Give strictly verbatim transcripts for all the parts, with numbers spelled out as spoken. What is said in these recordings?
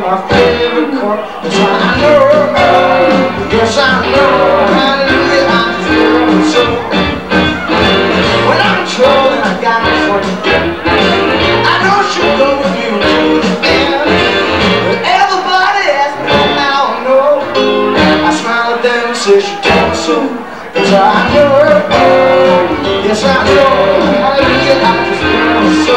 my favorite chord. That's why I know, yes I know, hallelujah, I feel so. When I'm in trouble and I got no friend, I know she'll go with me until the end. But everybody asks me how I know. I smile at them and say she told me so. That's why I know, yes I know, hallelujah, I just feel so.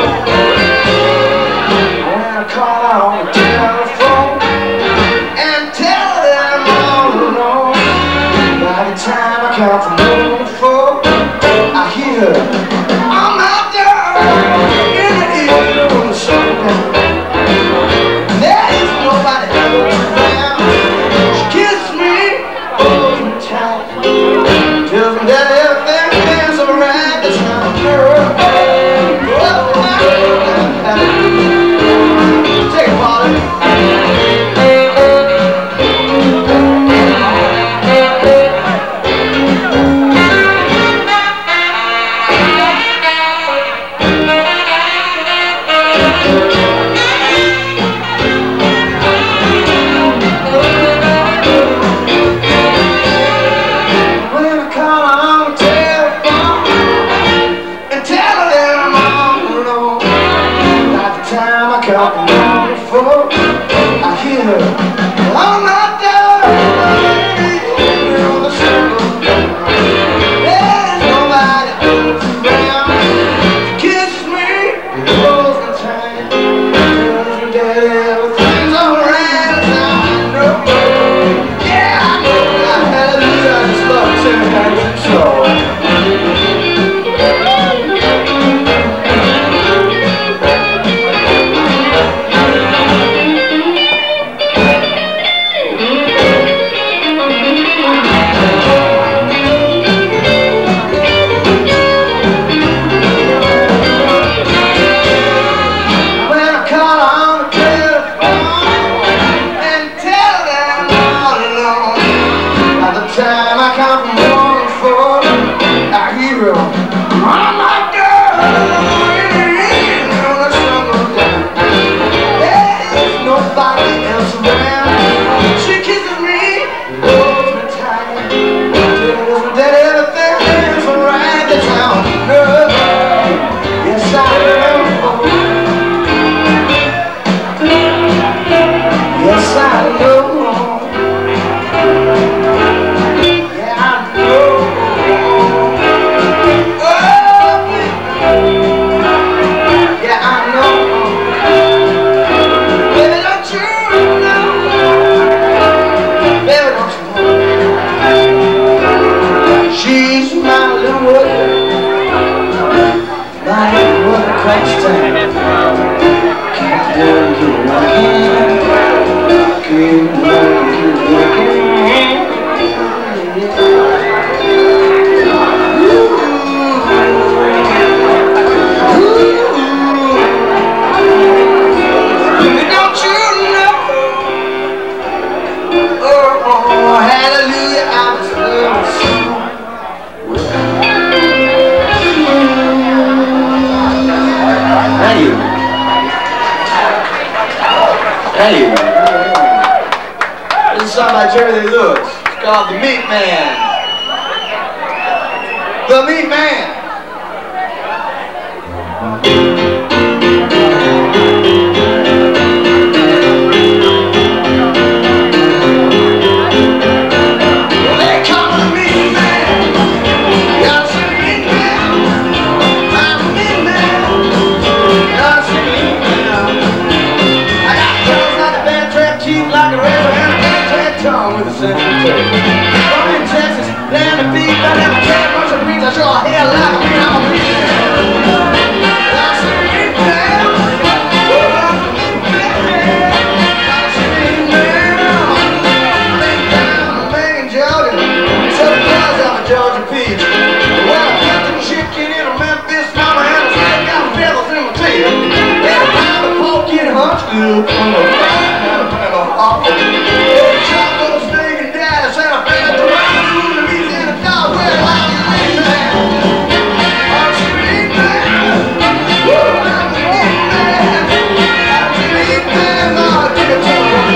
When I call out on the telephone and tell them all alone, by the time I count from one to four, I hear her, I'm out there in the evening when the sun down. There is nobody else around. She kisses me, holds me tight, tells me that everything's alright. That's how I know. Take it, Polly. I hear her, I'm not there on the circle. There's nobody else around. She kisses me, holds me tight, tells me that everything's alright. Now I know, yeah I know, hallelujah, I just love to sing the song. Time I come from one to four, I hear her, I'm not girl in the evening when the sun goes down. There's nobody else around. She kisses me, holds me tight, tells me that everything's alright. That's how I know, yes I know, yes I know. She's my little worker, my little worker cracks down. Keep working, working, keep working, working. Don't you know? Oh, oh, hallelujah, I was love so. Hey, hey, this is a song by Jerry Lee Lewis. It's called The Meat Man. The Meat Man. With a central tape. Born in Texas, land of beef, I never cared much of beans. I sure hell like a mean, I'm a meat man. That's a meat man. That's a meat man. I ain't down in Maine, Georgia. So because I'm a Georgia peach. Well, I kept the chicken in a Memphis, mama, and I still got feathers in my teeth. And I found a pork in Huntsville from a fine Alabama office. Woo! I'm a meat man. I'm a meat man.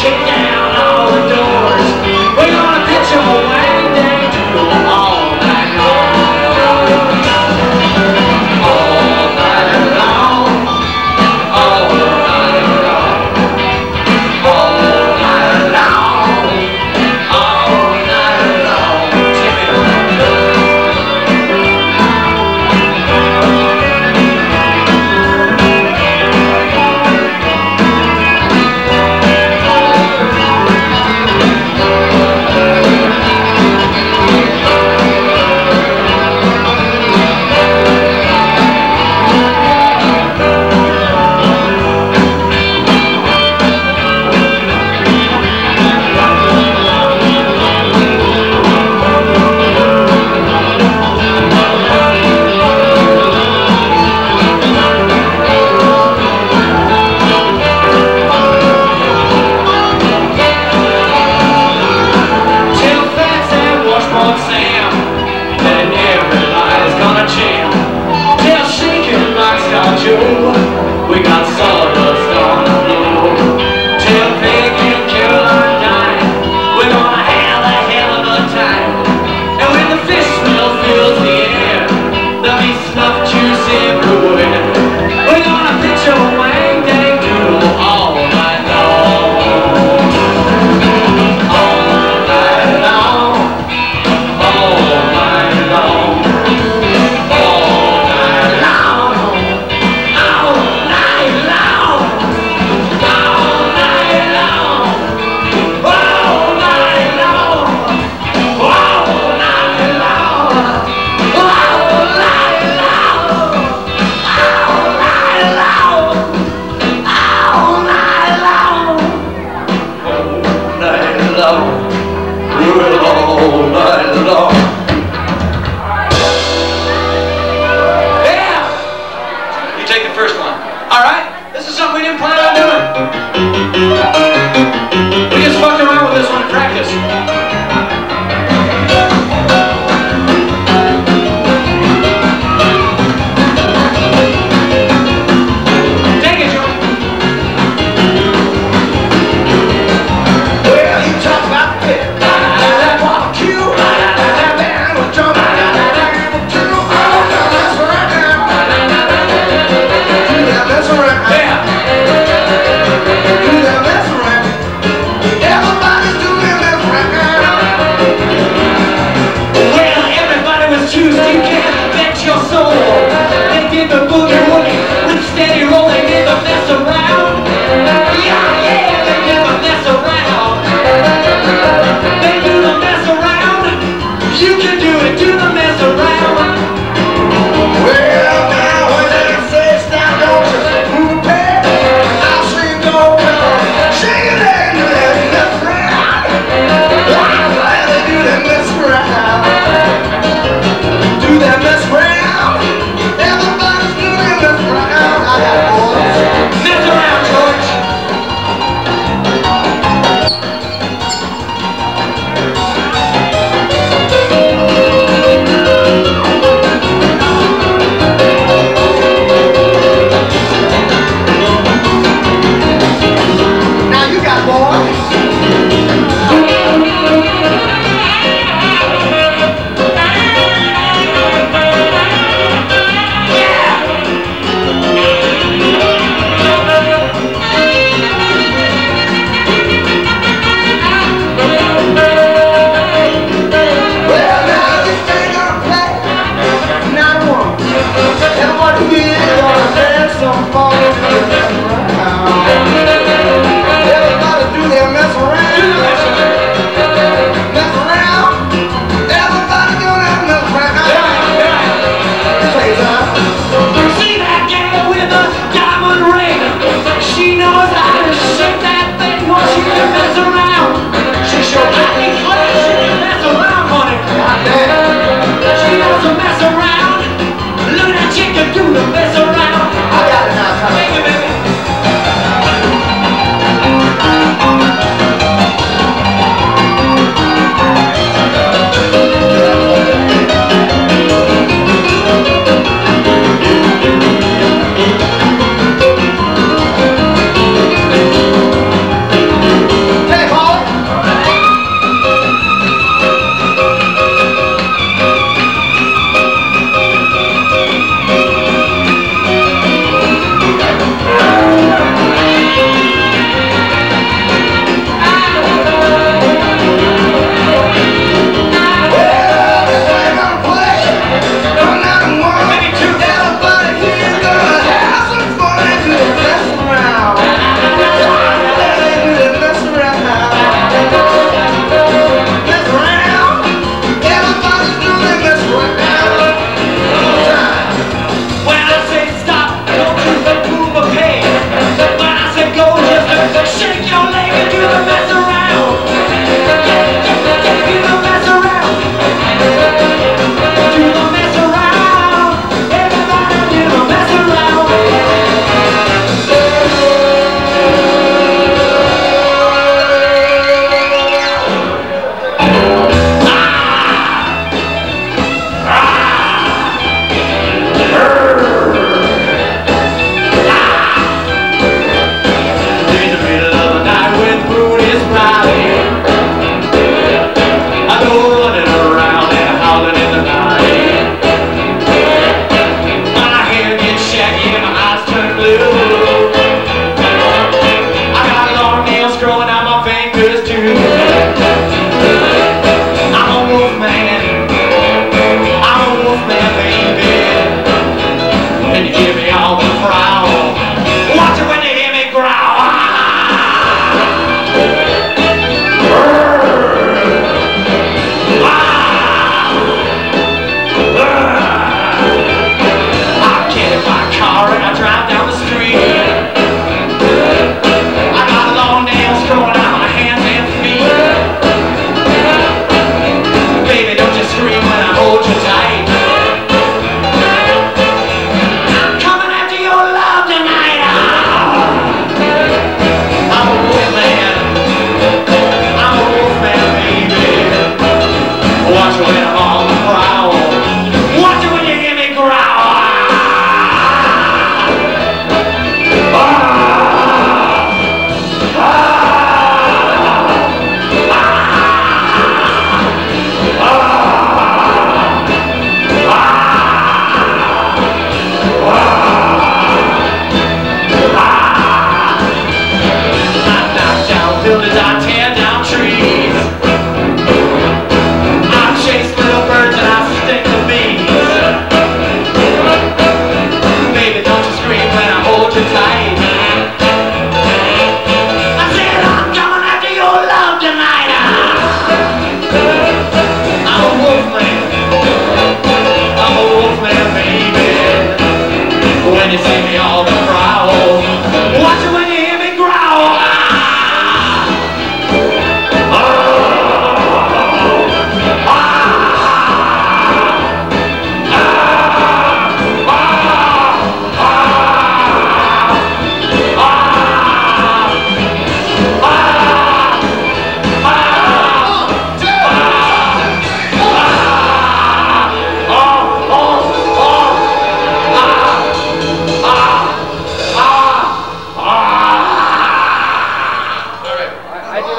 kick down all the doors. We're gonna pitch them a wang dang to go all night long. All night long. All night long. All night long. All night long.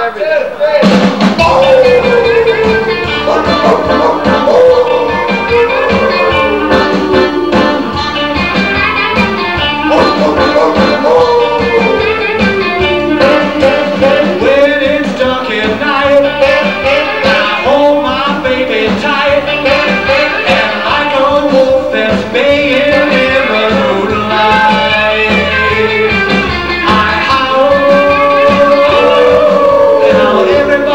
Everybody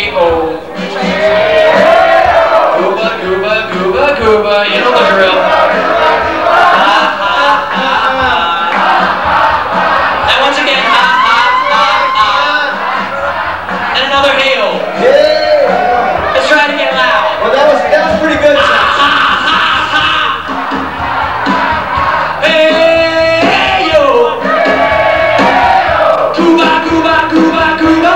hey-oh. Gooba, gooba, gooba, gooba. You know the drill. Ha, ha, ha, ha. And once again, ha, ha, ha, ha. And another hey-oh. Yeah. Let's try it again loud. Well, that was, that was pretty good. Ha, ha, ha, ha. Hey-yo. Gooba, gooba, gooba, gooba.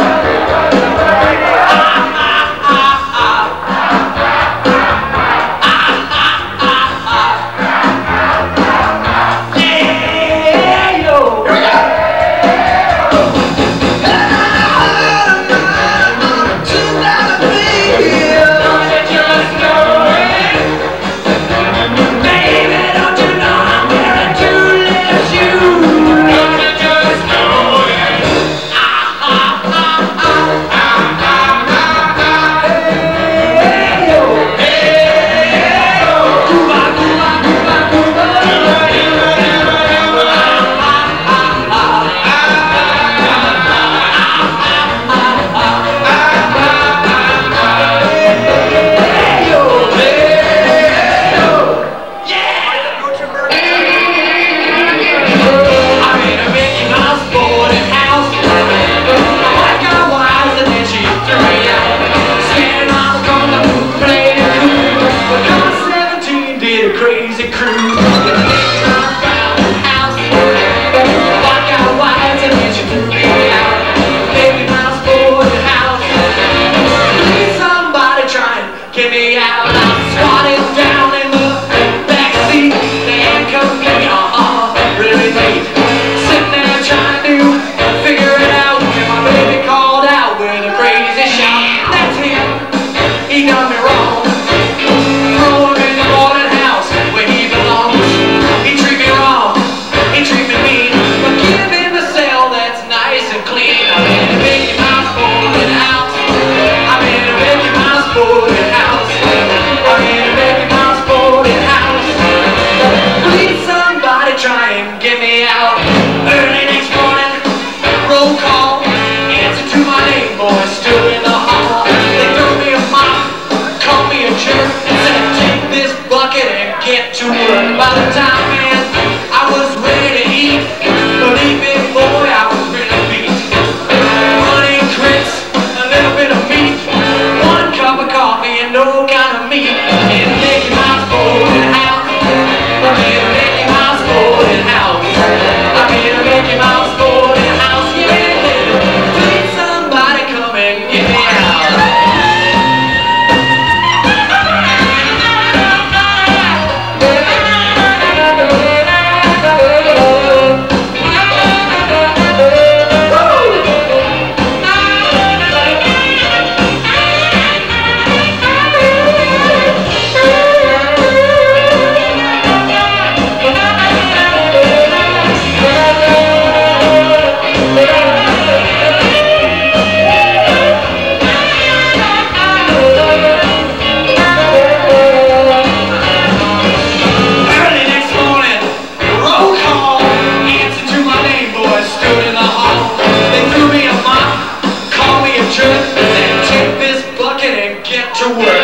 Crazy crew. House. Walk out wise and then she threw me out. Baby mouse for the house. Please somebody try and get me out. I'm squatted down in the back seat. They handcuffed me, uh-uh, really late. Sitting there trying to figure it out. And my baby called out with a crazy shout. That's him. He done me wrong. Try and get me out. Early next morning, roll call. Answer to my name, boy, stood in the hall. They threw me a mop, called me a jerk, and said, take this bucket and get to work. By the time, man, I was ready to eat. Believe me, boy, I was really beat. Honey grits, a little bit of meat, one cup of coffee and no kind of meat. And Mickey Mouse boarding house. And Mickey Mouse boarding house. I'm in a Mickey Mouse boarding house, yeah. Please somebody come and get me out. To work.